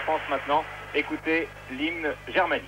France maintenant. Écoutez l'hymne germanique.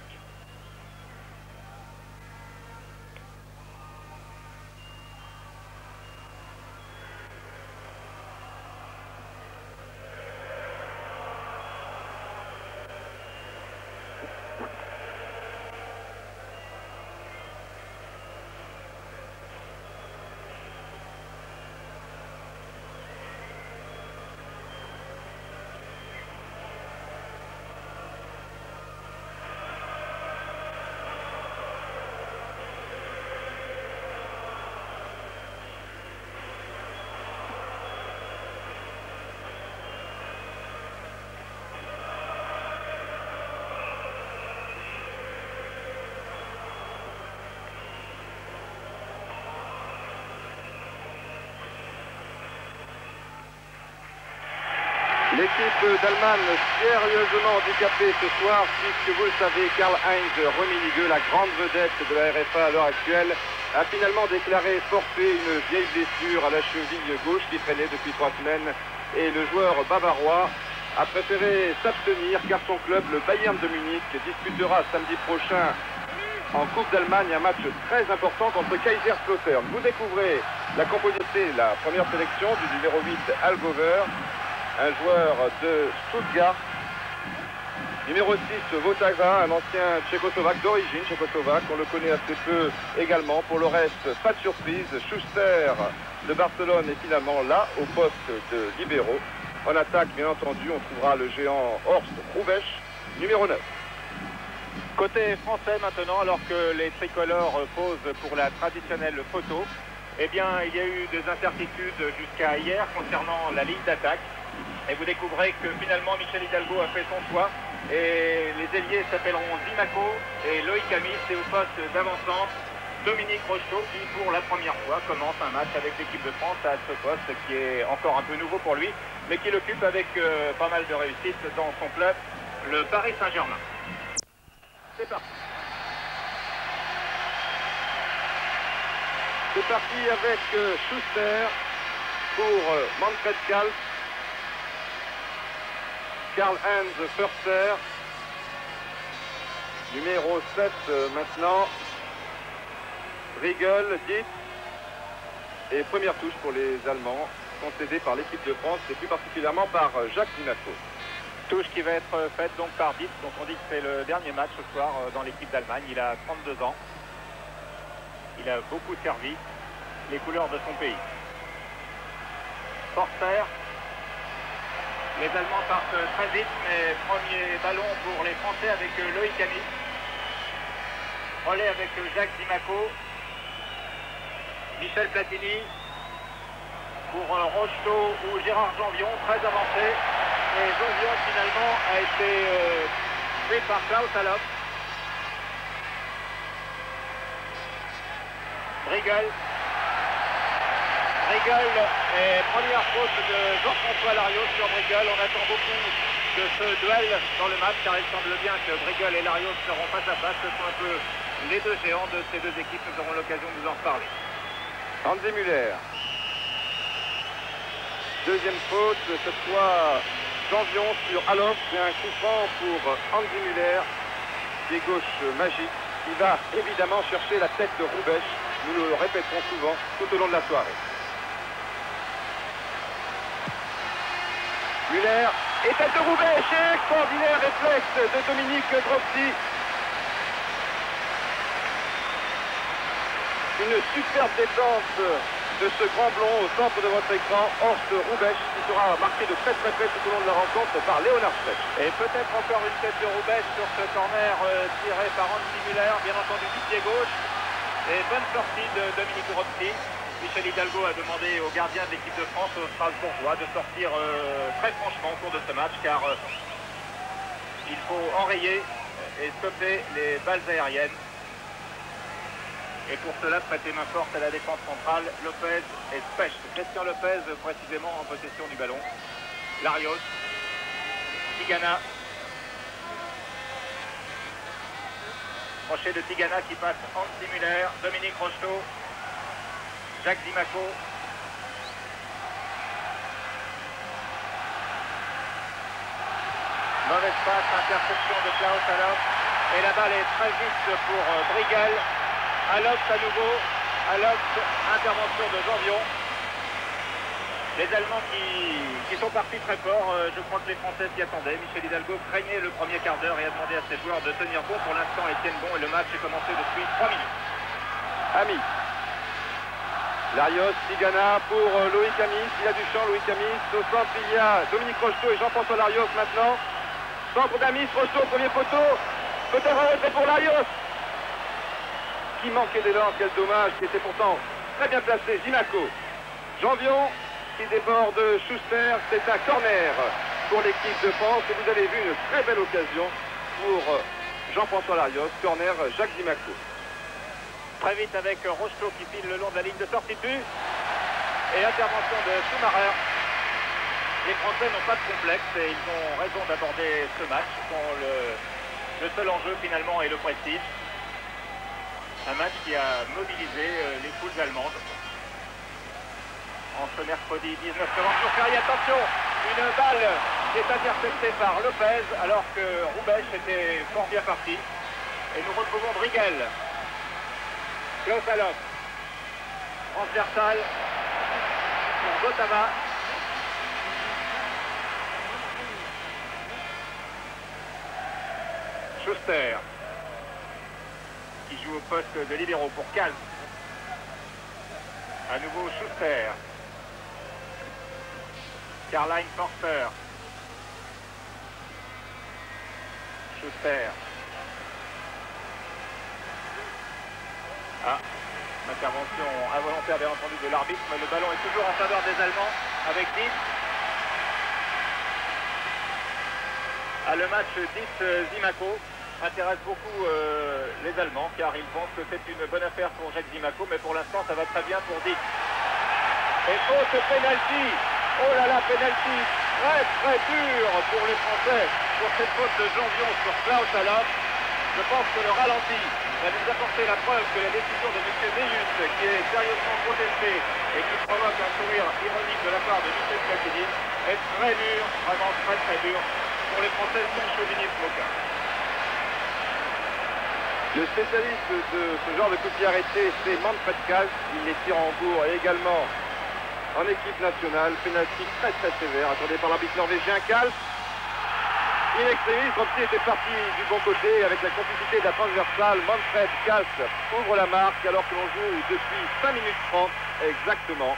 L'équipe d'Allemagne sérieusement handicapée ce soir puisque vous le savez, Karl-Heinz Rummenigge, la grande vedette de la RFA à l'heure actuelle, a finalement déclaré forfait une vieille blessure à la cheville gauche qui traînait depuis 3 semaines et le joueur bavarois a préféré s'abstenir car son club, le Bayern de Munich, disputera samedi prochain en Coupe d'Allemagne un match très important contre Kaiserslautern. Vous découvrez la composition, la première sélection du numéro 8 Algover, un joueur de Stuttgart. Numéro 6, Votava, un ancien tchécoslovaque d'origine tchécoslovaque. On le connaît assez peu également. Pour le reste, pas de surprise. Schuster de Barcelone est finalement là, au poste de libéraux. En attaque, bien entendu, on trouvera le géant Horst Hrubesch, numéro 9. Côté français maintenant, alors que les tricolores posent pour la traditionnelle photo, eh bien, il y a eu des incertitudes jusqu'à hier concernant la ligne d'attaque. Et vous découvrez que finalement Michel Hidalgo a fait son choix et les ailiers s'appelleront Zimaco et Loïc Amis, et au poste d'avant-centre Dominique Rocheteau qui pour la première fois commence un match avec l'équipe de France à ce poste qui est encore un peu nouveau pour lui mais qui l'occupe avec pas mal de réussite dans son club, le Paris Saint-Germain. C'est parti. C'est parti avec Schuster pour Manfred Kalf. Karl-Heinz Förster, numéro 7 maintenant, Riegel, Dietz, et première touche pour les Allemands, concédée par l'équipe de France et plus particulièrement par Jacques Zimaco. Touche qui va être faite donc par Dietz, donc on dit que c'est le dernier match ce soir dans l'équipe d'Allemagne, il a 32 ans, il a beaucoup servi les couleurs de son pays. Förster. Les Allemands partent très vite, mais premier ballon pour les Français avec Loïc Amis. Relais avec Jacques Zimaco. Michel Platini pour Rocheteau ou Gérard Janvion, très avancé. Et Janvion finalement a été pris par Klaus Allofs. Riegel. Riegel et première faute de Jean-François Larios sur Riegel. On attend beaucoup de ce duel dans le match car il semble bien que Riegel et Larios seront face à face. Ce sont un peu les deux géants de ces deux équipes. Nous aurons l'occasion de vous en reparler. Hansi Müller. Deuxième faute, cette fois Janvion sur Allofs. C'est un coup franc pour Hansi Müller. Pied gauche magique. Il va évidemment chercher la tête de Hrubesch. Nous le répéterons souvent tout au long de la soirée. Müller et tête de Hrubesch, extraordinaire réflexe de Dominique Dropsy. Une superbe défense de ce grand blond au centre de votre écran, Horst Hrubesch, qui sera marqué de très près tout au long de la rencontre par Leonard Schlecht. Et peut-être encore une tête de Hrubesch sur ce corner tiré par Hansi Müller, bien entendu du pied gauche. Et bonne sortie de Dominique Dropsy. Michel Hidalgo a demandé aux gardiens de l'équipe de France, aux Strasbourgeois, de sortir très franchement au cours de ce match car il faut enrayer et stopper les balles aériennes. Et pour cela, prêter main forte à la défense centrale, Lopez et Specht. Christian Lopez précisément en possession du ballon. Larios, Tigana. Crochet de Tigana qui passe Hansi Müller, Dominique Rocheteau, Jacques Zimaco. Mauvaise passe, interception de Klaus Allofs. Et la balle est très vite pour Briegel. Allofs à nouveau. Allofs, intervention de Janvion. Les Allemands qui sont partis très fort. Je crois que les Français s'y attendaient. Michel Hidalgo craignait le premier quart d'heure et a demandé à ses joueurs de tenir bon. Pour l'instant, ils tiennent bon et le match est commencé depuis 3 minutes. Ami. Larios, Tigana pour Loïc Amis. Il a du champ, Loïc Amis. Au centre, il y a Dominique Rocheteau et Jean-François Larios maintenant. Centre d'Amis, Rocheteau, premier poteau. Peut-être un retrait pour Larios. Qui manquait d'élan, quel dommage, qui était pourtant très bien placé. Zimaco. Janvion qui déborde Schuster. C'est un corner pour l'équipe de France. Et vous avez vu une très belle occasion pour Jean-François Larios. Corner Jacques Zimaco. Très vite avec Rocheteau qui file le long de la ligne de sortie de but. Et intervention de Schumacher. Les Français n'ont pas de complexe et ils ont raison d'aborder ce match quand le seul enjeu finalement est le prestige. Un match qui a mobilisé les foules allemandes. En ce mercredi 19 novembre sur Paris, attention, une balle qui est interceptée par Lopez alors que Roubaix était fort bien parti. Et nous retrouvons Briegel. Klaus Allofs. Transversal pour Votava. Schuster qui joue au poste de libéraux pour Kals. À nouveau Schuster. Karl-Heinz Forster. Schuster. Ah, intervention involontaire bien entendu de l'arbitre, mais le ballon est toujours en faveur des Allemands avec 10. Le match 10 Zimaco intéresse beaucoup les Allemands car ils pensent que c'est une bonne affaire pour Jacques Zimaco, mais pour l'instant ça va très bien pour Dick. Et ce penalty, oh là là, penalty très très dur pour les Français pour cette faute de Janvion sur Klaus Allofs. Je pense que le ralenti va nous apporter la preuve que la décision de M. Deyus, qui est sérieusement protestée et qui provoque un sourire ironique de la part de Michel Platini, est très dur, vraiment très très dur pour les Français sans chauvinisme aucun. Le spécialiste de ce genre de coup de pied arrêté, c'est Manfred Kals. Il les tire en bourre et également en équipe nationale. Pénalty très très sévère, accordé par l'arbitre norvégien. Kals. In extremis, Ropsi était parti du bon côté avec la complicité de la transversale. Manfred Kals ouvre la marque alors que l'on joue depuis 5 minutes 30 exactement.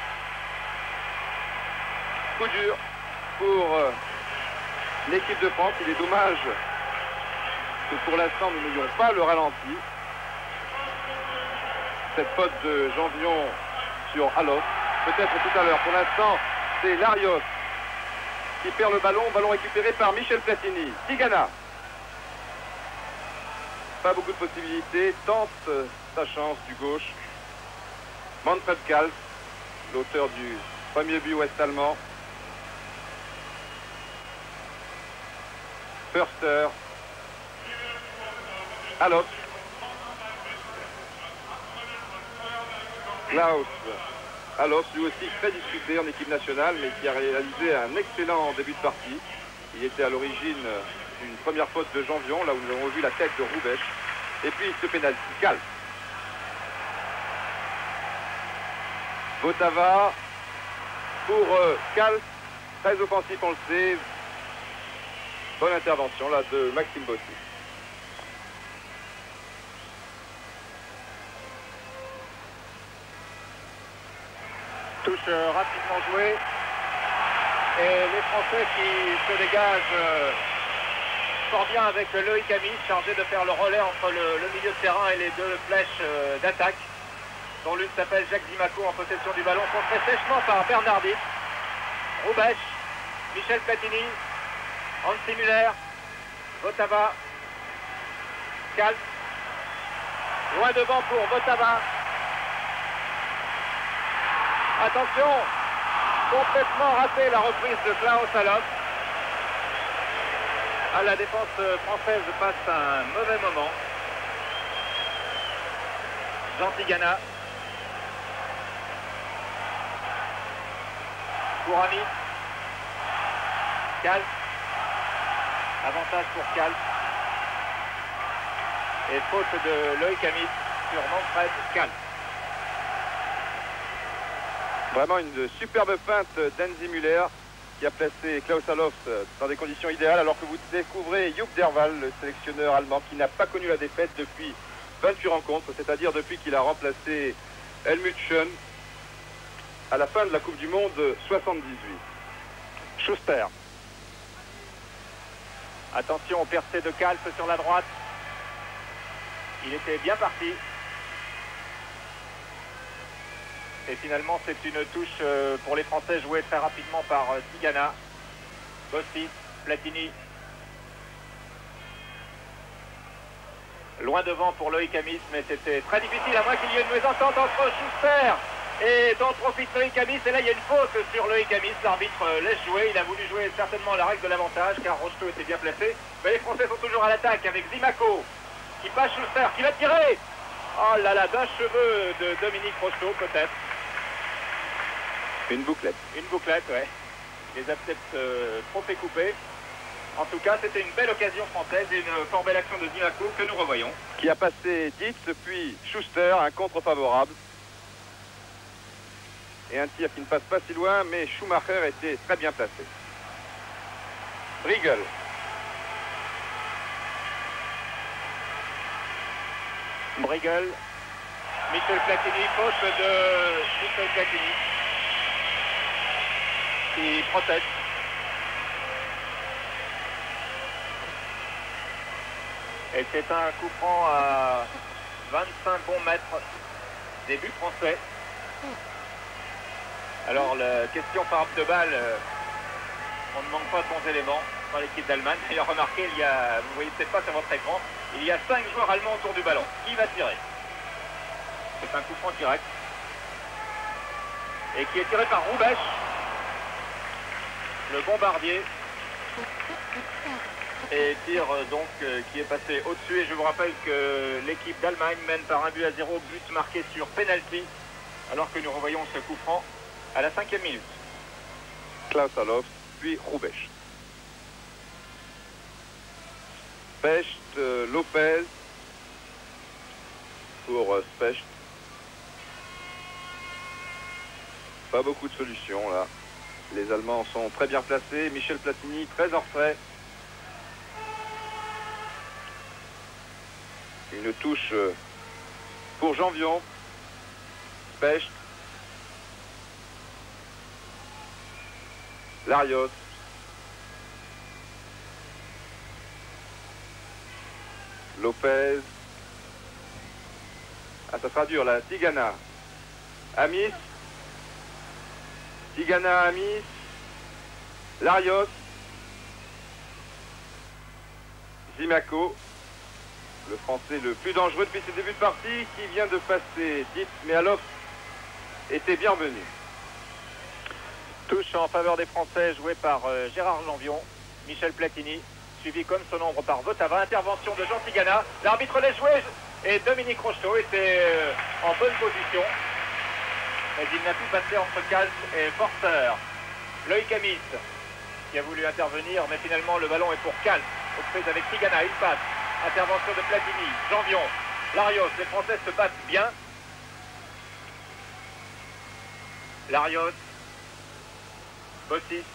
Coup dur pour l'équipe de France. Il est dommage que pour l'instant nous n'ayons pas le ralenti. Cette faute de Janvion sur Allofs, peut-être tout à l'heure. Pour l'instant, c'est Larios qui perd le ballon récupéré par Michel Platini. Tigana. Pas beaucoup de possibilités, tente sa chance du gauche. Manfred Kals, l'auteur du premier but ouest-allemand. Förster. Allofs. Klaus Allofs, lui aussi très discuté en équipe nationale, mais qui a réalisé un excellent début de partie. Il était à l'origine d'une première faute de Janvion, là où nous avons vu la tête de Roubaix. Et puis ce pénalty, Kals. Votava pour Kals, très offensif, on le sait. Bonne intervention là de Maxime Bossi. Touche rapidement jouée. Et les Français qui se dégagent fort bien avec Loïc Amis, chargé de faire le relais entre le milieu de terrain et les deux flèches d'attaque, dont l'une s'appelle Jacques Zimaco en possession du ballon, contré sèchement par Bernardis. Roubaix, Michel Platini, Hansi Müller, Votava, Kals, loin devant pour Votava. Attention, complètement raté la reprise de Klaus Allofs. La défense française passe un mauvais moment. Jean Tigana. Pour Ami. Kals. Avantage pour Calpe. Et faute de Loïc Amis sur Manfred Calpe. Vraiment une superbe feinte d'Enzi Müller qui a placé Klaus Allofs dans des conditions idéales, alors que vous découvrez Joop Derwall, le sélectionneur allemand, qui n'a pas connu la défaite depuis 28 rencontres, c'est-à-dire depuis qu'il a remplacé Helmut Schön à la fin de la Coupe du Monde 78. Schuster. Attention au percé de Calpe sur la droite. Il était bien parti. Et finalement, c'est une touche pour les Français jouée très rapidement par Tigana. Bossis, Platini. Loin devant pour Loïc Amis, mais c'était très difficile, à moins qu'il y ait une mésentente entre Schuster et dont profite Loïc Amis. Et là, il y a une faute sur Loïc Amis. L'arbitre laisse jouer. Il a voulu jouer certainement la règle de l'avantage, car Rocheteau était bien placé. Mais les Français sont toujours à l'attaque avec Zimaco, qui passe Schuster, qui va tirer. Oh là là, d'un cheveu de Dominique Rocheteau, peut-être. Une bouclette. Une bouclette, ouais. Les a peut-être trop fait couper. En tout cas, c'était une belle occasion française et une fort belle action de Zimaco que nous revoyons. Qui a passé Dietz puis Schuster, un contre favorable. Et un tir qui ne passe pas si loin, mais Schumacher était très bien placé. Riegel. Briegel. Michel Platini, faute de Michel Platini. Qui proteste. Et c'est un coup franc à 25 bons mètres des buts français. Alors la question par de balle, on ne manque pas de bons éléments dans l'équipe d'Allemagne. D'ailleurs remarquez, il y a, vous voyez peut-être pas sur votre écran, il y a 5 joueurs allemands autour du ballon. Qui va tirer? C'est un coup franc direct. Et qui est tiré par Roubesch, le bombardier. Et tir donc qui est passé au-dessus. Et je vous rappelle que l'équipe d'Allemagne mène par 1-0, but marqué sur penalty, alors que nous revoyons ce coup franc à la 5e minute. Klaus Allofs, puis Roubesch. Specht, Lopez pour Specht. Pas beaucoup de solutions là. Les Allemands sont très bien placés. Michel Platini très en retrait. Une touche pour Janvion. Specht. Larios. Lopez. Ah, ça sera dur là. Tigana. Amis. Tigana, Amis. Larios. Zimaco. Le Français le plus dangereux depuis ses débuts de partie, qui vient de passer Dietz, mais Allofs était bienvenu. Touche en faveur des Français jouée par Gérard Janvion. Michel Platini, suivi comme son ombre par Votava. Intervention de Jean Tigana. L'arbitre laisse jouer et Dominique Rocheteau était en bonne position. Mais il n'a pu passer entre Calpe et Forster. Loïc Amis qui a voulu intervenir, mais finalement le ballon est pour Calpe. Aux prises avec Tigana, il passe. Intervention de Platini, Janvion, Larios. Les Français se battent bien. Larios, Bossis,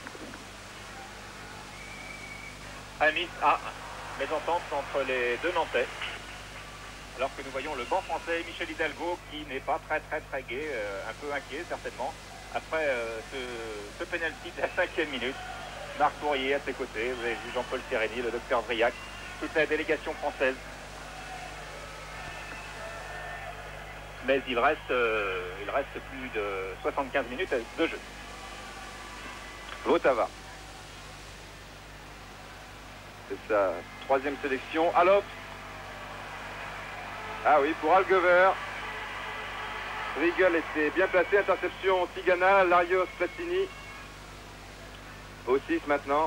Amis. Ah, mésentente entre les deux Nantais. Alors que nous voyons le banc français, Michel Hidalgo, qui n'est pas très gai, un peu inquiet certainement, après ce penalty de la 5e minute. Marc Bourrier à ses côtés, vous avez vu Jean-Paul Sereni, le docteur Vriac, toute la délégation française. Mais il reste plus de 75 minutes de jeu. Votava. C'est sa 3e sélection. Allofs. Ah oui, pour Algever. Riegel était bien placé. Interception Tigana, Larios, Platini. Bossis maintenant.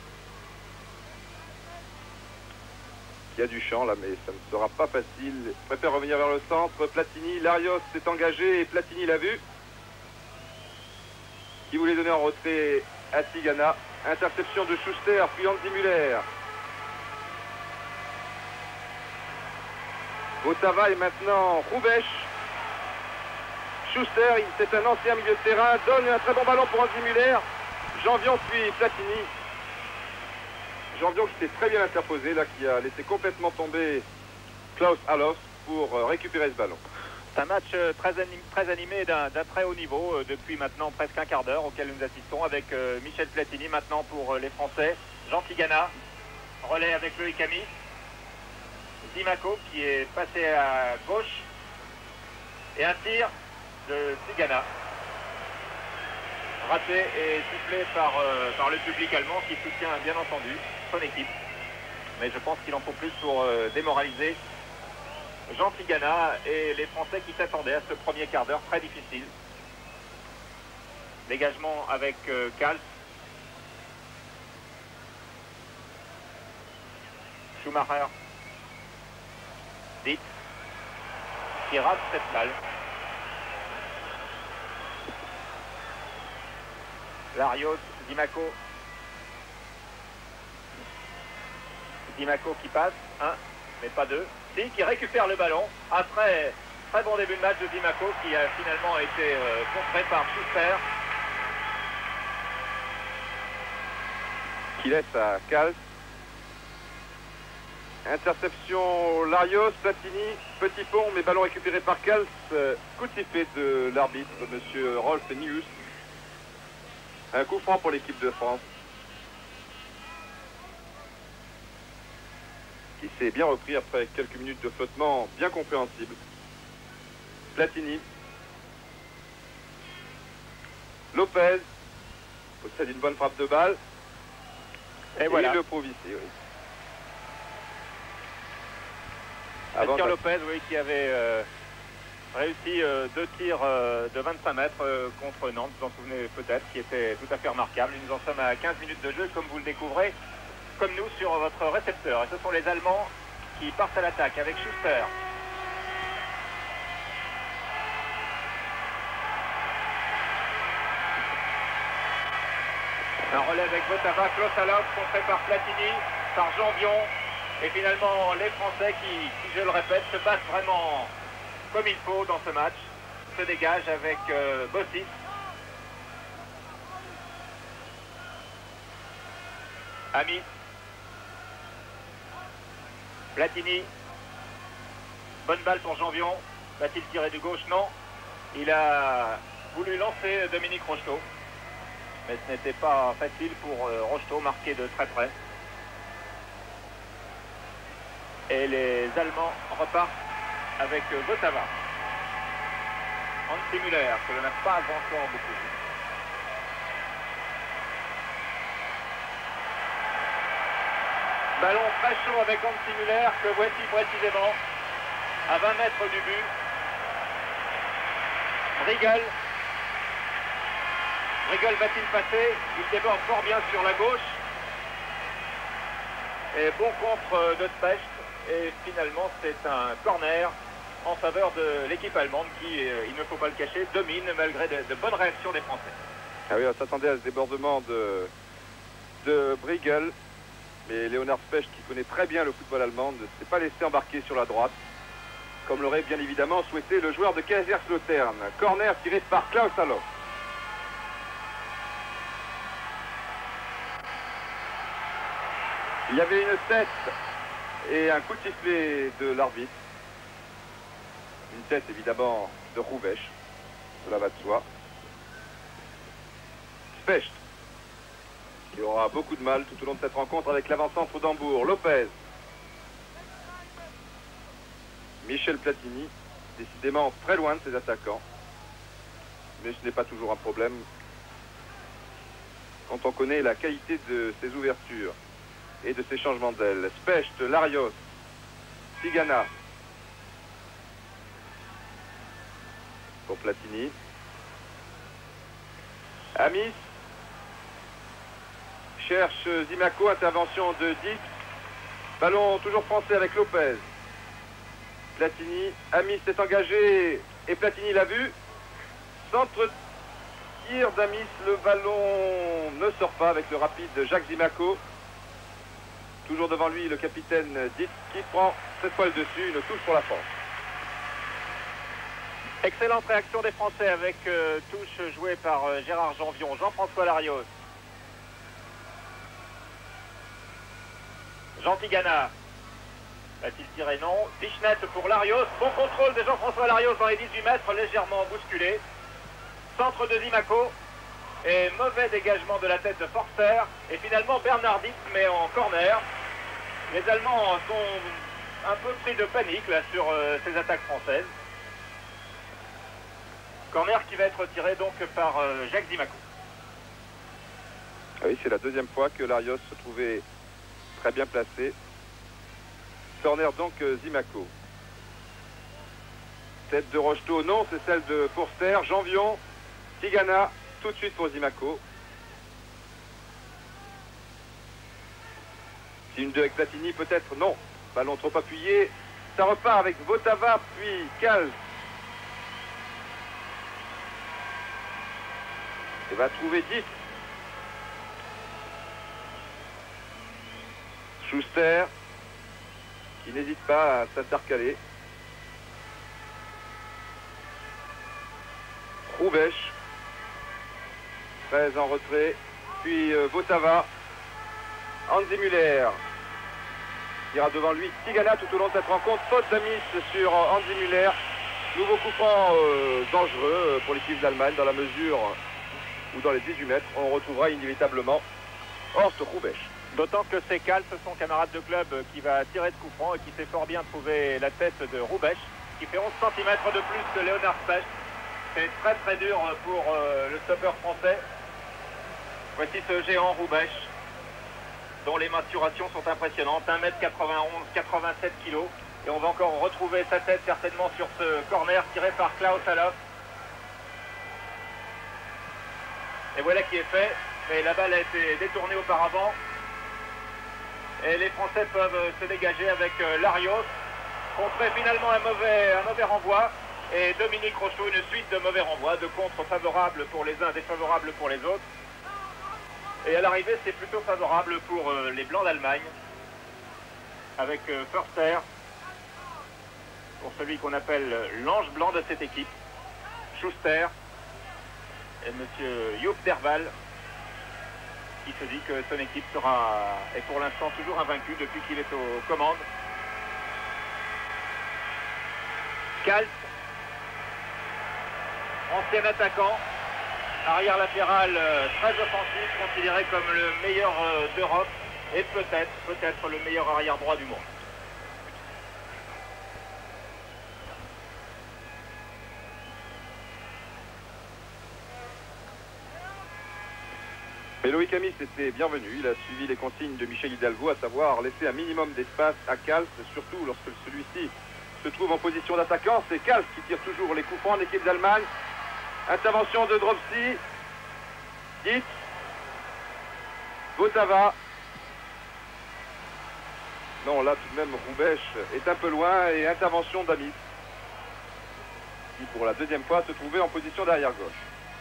Il y a du champ là, mais ça ne sera pas facile. Il préfère revenir vers le centre. Platini, Larios s'est engagé et Platini l'a vu. Qui voulait donner en retrait à Tigana. Interception de Schuster, puis Andy Müller. Votava et maintenant Rouvesh. Schuster, c'est un ancien milieu de terrain, donne un très bon ballon pour Andy Muller. Janvion puis Platini. Janvion qui s'est très bien interposé, là, qui a laissé complètement tomber Klaus Allofs pour récupérer ce ballon. C'est un match très animé d'un très haut niveau depuis maintenant presque un quart d'heure auquel nous assistons avec Michel Platini maintenant pour les Français. Jean Tigana, relais avec Loïc Ami. Zimaco qui est passé à gauche et un tir de Tigana raté et sifflé par le public allemand qui soutient bien entendu son équipe, mais je pense qu'il en faut plus pour démoraliser Jean Tigana et les Français qui s'attendaient à ce premier quart d'heure très difficile. Dégagement avec Kals. Schumacher. Dietz qui rate cette balle. Larios, Zimaco. Zimaco qui passe, un, mais pas deux. Si, qui récupère le ballon après très bon début de match de Zimaco qui a finalement été contré par Schuster. Qui laisse à Kals. Interception Larios, Platini, petit pont, mais ballon récupéré par Kals. Coup de sifflet de l'arbitre, monsieur Rolf Nius. Un coup franc pour l'équipe de France. Qui s'est bien repris après quelques minutes de flottement bien compréhensible. Platini. Lopez possède une bonne frappe de balle. Et voilà. Il le prouve ici, oui. Bastien Lopez, oui, qui avait réussi deux tirs de 25 mètres contre Nantes, vous en souvenez peut-être, qui était tout à fait remarquable. Nous en sommes à 15 minutes de jeu, comme vous le découvrez, comme nous, sur votre récepteur. Et ce sont les Allemands qui partent à l'attaque avec Schuster. Un relais avec Votava, Klaus Allofs, contré par Platini, par Janvion. Et finalement, les Français qui, je le répète, se battent vraiment comme il faut dans ce match, se dégagent avec Bossis. Ami. Platini. Bonne balle pour Janvion. Va-t-il tirer du gauche? Non. Il a voulu lancer Dominique Rocheteau. Mais ce n'était pas facile pour Rocheteau, marqué de très près. Et les Allemands repartent avec Votava. Antti Müller, que l'on n'a pas encore beaucoup vu. Ballon très chaud avec Antti Müller, que voici précisément à 20 mètres du but. Briegel. Briegel va-t-il passer? Il déborde fort bien sur la gauche. Et bon contre de Specht. Et finalement, c'est un corner en faveur de l'équipe allemande qui, il ne faut pas le cacher, domine malgré de bonnes réactions des Français. Ah oui, on s'attendait à ce débordement de Briegel. Mais Leonard Specht, qui connaît très bien le football allemand, ne s'est pas laissé embarquer sur la droite, comme l'aurait bien évidemment souhaité le joueur de Kaiserslautern. Corner tiré par Klaus Allofs. Il y avait une tête et un coup de sifflet de l'arbitre. Une tête évidemment de Rouvesh, cela va de soi. Specht, qui aura beaucoup de mal tout au long de cette rencontre avec l'avant-centre d'Hambourg. Lopez. Michel Platini, décidément très loin de ses attaquants. Mais ce n'est pas toujours un problème quand on connaît la qualité de ses ouvertures et de ses changements d'aile. Specht, Larios, Tigana. Pour Platini. Amis. Cherche Zimaco, intervention de Dietz. Ballon toujours français avec Lopez. Platini, Amis est engagé et Platini l'a vu. Centre tir d'Amis, le ballon ne sort pas avec le rapide Jacques Zimaco. Toujours devant lui le capitaine Dietz qui prend cette fois le dessus, une touche pour la France. Excellente réaction des Français avec touche jouée par Gérard Janvion, Jean-François Larios. Jean Tigana. Va-t-il tirer? Non. Bichnet pour Larios. Bon contrôle de Jean-François Larios dans les 18 mètres, légèrement bousculé. Centre de Zimaco. Et mauvais dégagement de la tête de Forster. Et finalement Bernard Dietz, mais en corner. Les Allemands sont un peu pris de panique là sur ces attaques françaises. Corner qui va être tiré donc par Jacques Zimaco. Ah oui, c'est la deuxième fois que Larios se trouvait très bien placé. Corner donc Zimaco. Tête de Rocheteau, non, c'est celle de Forster. Janvion, Tigana, tout de suite pour Zimaco. Une de Platini peut-être, non. Ballon trop appuyé. Ça repart avec Votava, puis Kals. Et va trouver 10. Schuster, qui n'hésite pas à s'intercaler. Roubesch, 13 en retrait. Puis Votava. Hansi Müller ira devant lui Tigana tout au long de cette rencontre. Faute d'Amis sur Hansi Müller. Nouveau coup franc dangereux pour l'équipe d'Allemagne dans la mesure où dans les 18 mètres on retrouvera inévitablement Horst Roubesch. D'autant que c'est Kals, son camarade de club, qui va tirer de coup franc et qui sait fort bien trouver la tête de Roubesch, qui fait 11 cm de plus que Léonard Specht. C'est très très dur pour le stopper français. Voici ce géant Roubesch, dont les mensurations sont impressionnantes, 1m91, 87 kg. Et on va encore retrouver sa tête certainement sur ce corner tiré par Klaus Allofs. Et voilà qui est fait. Et la balle a été détournée auparavant. Et les Français peuvent se dégager avec Larios. Contrer finalement un mauvais renvoi. Et Dominique Rocheteau, une suite de mauvais renvois, de contre favorables pour les uns, défavorables pour les autres. Et à l'arrivée, c'est plutôt favorable pour les Blancs d'Allemagne. Avec Förster, pour celui qu'on appelle l'ange blanc de cette équipe. Schuster et monsieur Joop Derval, qui se dit que son équipe est pour l'instant toujours invaincue depuis qu'il est aux commandes. Kals, ancien attaquant, arrière latéral très offensif, considéré comme le meilleur d'Europe et peut-être le meilleur arrière droit du monde. Mais Loïc Amis était bienvenu, il a suivi les consignes de Michel Hidalgo, à savoir laisser un minimum d'espace à Kals, surtout lorsque celui-ci se trouve en position d'attaquant. C'est Kals qui tire toujours les coups francs en équipe d'Allemagne. Intervention de Dropsy, Dietz, Votava. Non, là tout de même Roubesch est un peu loin et intervention d'Amis, qui pour la deuxième fois se trouvait en position d'arrière gauche.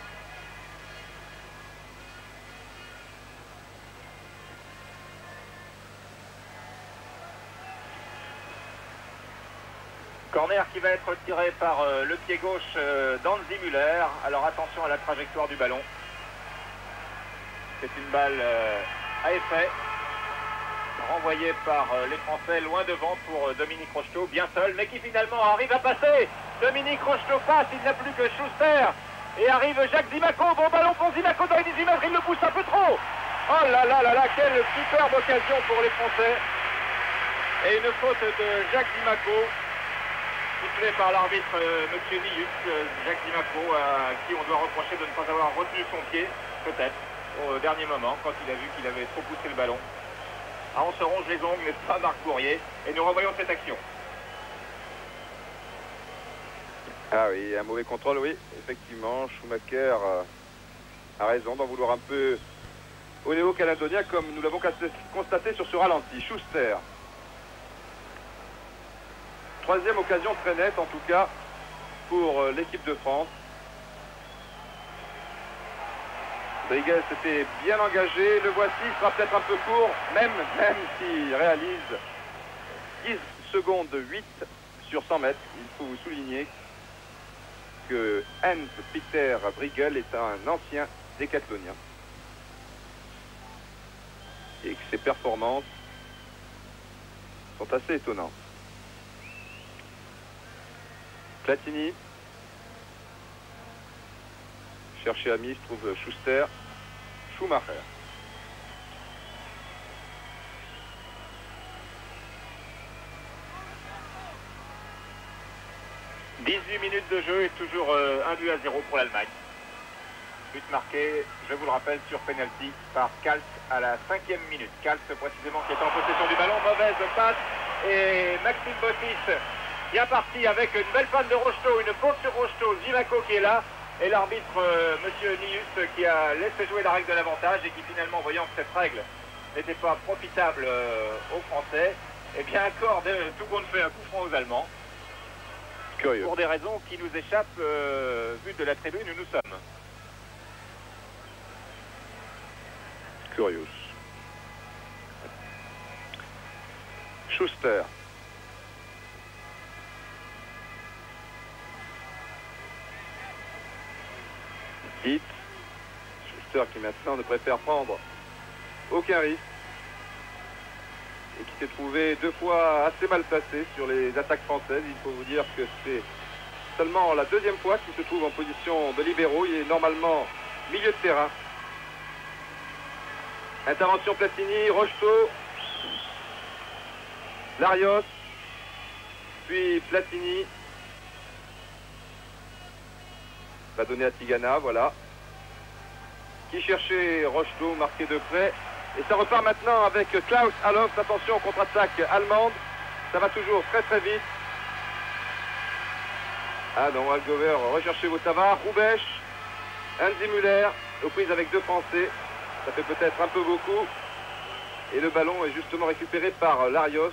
Corner qui va être tiré par le pied gauche d'Hansi Müller. Alors attention à la trajectoire du ballon. C'est une balle à effet. Renvoyée par les Français loin devant pour Dominique Rocheteau, bien seul, mais qui finalement arrive à passer. Dominique Rocheteau passe, il n'a plus que Schuster. Et arrive Jacques Zimaco. Bon ballon pour Zimaco dans les 18 mètres, il le pousse un peu trop. Oh là là là là, quelle superbe occasion pour les Français. Et une faute de Jacques Zimaco, sifflé par l'arbitre M. Mius, Jacques Zimaco, à qui on doit reprocher de ne pas avoir retenu son pied, peut-être, au dernier moment, quand il a vu qu'il avait trop poussé le ballon. Ah, on se ronge les ongles, n'est-ce pas, Marc Bourrier? Et nous revoyons cette action. Ah oui, un mauvais contrôle, oui, effectivement. Schumacher a raison d'en vouloir un peu au néo-calédonien, comme nous l'avons constaté sur ce ralenti. Schuster. Troisième occasion très nette, en tout cas, pour l'équipe de France. Briguel s'était bien engagé. Le voici, il sera peut-être un peu court, même s'il réalise 10 secondes 8 sur 100 mètres. Il faut vous souligner que Hans-Peter Briguel est un ancien décathlonien et que ses performances sont assez étonnantes. Platini. Chercher Amis, trouve Schuster. Schumacher. « 18 minutes de jeu et toujours 1-0 pour l'Allemagne. But marqué, je vous le rappelle, sur penalty par Kals à la 5e minute. Kals précisément qui est en possession du ballon, mauvaise passe et Maxime Bottis bien parti avec une belle panne de Rocheteau, une faute sur Rocheteau, Zimaco qui est là et l'arbitre monsieur Nius qui a laissé jouer la règle de l'avantage et qui finalement, voyant que cette règle n'était pas profitable aux Français, eh bien accorde tout compte fait un coup franc aux Allemands. Curieux. Pour des raisons qui nous échappent vu de la tribune où nous sommes. Curious. Schuster. Hit. Schuster qui maintenant ne préfère prendre aucun risque et qui s'est trouvé 2 fois assez mal placé sur les attaques françaises. Il faut vous dire que c'est seulement la 2e fois qu'il se trouve en position de libéraux. Il est normalement milieu de terrain. Intervention Platini, Rocheteau, Larios, puis Platini. Va donner à Tigana, voilà. Qui cherchait Rocheteau, marqué de près. Et ça repart maintenant avec Klaus Allofs. Attention, contre-attaque allemande. Ça va toujours très très vite. Ah non, Algover rechercher Votava, Roubesch, Andy Muller, aux prises avec 2 Français. Ça fait peut-être un peu beaucoup. Et le ballon est justement récupéré par Larios.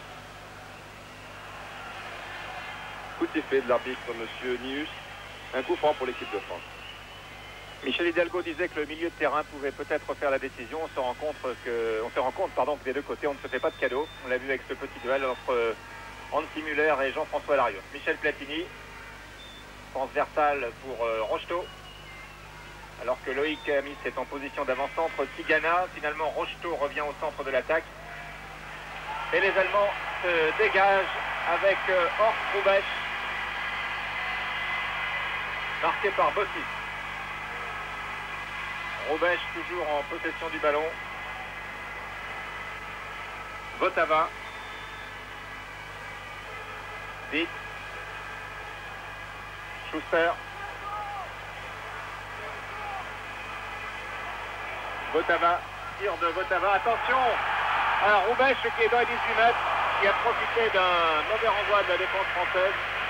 Coup de sifflet de l'arbitre, monsieur Nius. Un coup franc pour l'équipe de France. Michel Hidalgo disait que le milieu de terrain pouvait peut-être faire la décision. On se rend compte que des deux côtés, on ne se fait pas de cadeau. On l'a vu avec ce petit duel entre Andy Muller et Jean-François Larios. Michel Platini, transversal pour Rocheteau. Alors que Loïc Amis est en position d'avant-centre, Tigana, finalement Rocheteau revient au centre de l'attaque. Et les Allemands se dégagent avec Horst Roubesch, marqué par Bottis. Roubesch toujours en possession du ballon. Votava. Vite. Schuster. Votava, tir de Votava, attention à Roubesch qui est dans les 18 mètres, qui a profité d'un mauvais renvoi de la défense française.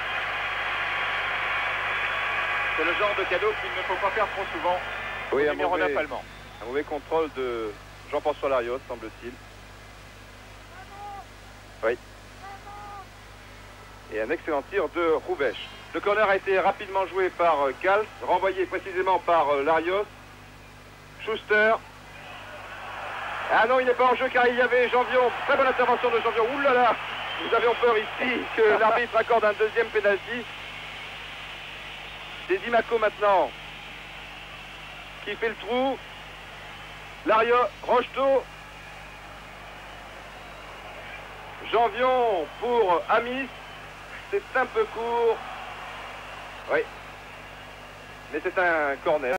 C'est le genre de cadeau qu'il ne faut pas faire trop souvent. Oui, Numéro 9 allemand. Un mauvais contrôle de Jean-François Larios, semble-t-il. Oui. Et un excellent tir de Roubesch. Le corner a été rapidement joué par Kals, renvoyé précisément par Larios. Schuster. Ah non, il n'est pas en jeu car il y avait Janvion. Très bonne intervention de Janvion. Ouh là là, nous avions peur ici que l'arbitre accorde un 2e pénalty. C'est Zimaco maintenant qui fait le trou. Larios, Rocheteau. Janvion pour Amis. C'est un peu court. Oui. Mais c'est un corner.